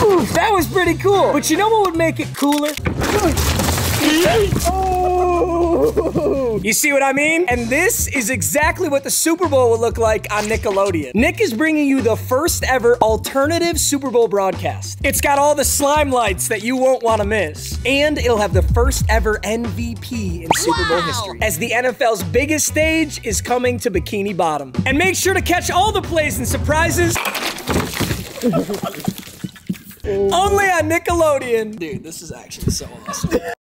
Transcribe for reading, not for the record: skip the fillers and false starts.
Ooh, that was pretty cool. But you know what would make it cooler? Oh. You see what I mean? And this is exactly what the Super Bowl would look like on Nickelodeon. Nick is bringing you the first ever alternative Super Bowl broadcast. It's got all the slime lights that you won't want to miss. And it'll have the first ever MVP in Super Bowl history, as the NFL's biggest stage is coming to Bikini Bottom. And make sure to catch all the plays and surprises only on Nickelodeon. Dude, this is actually so awesome.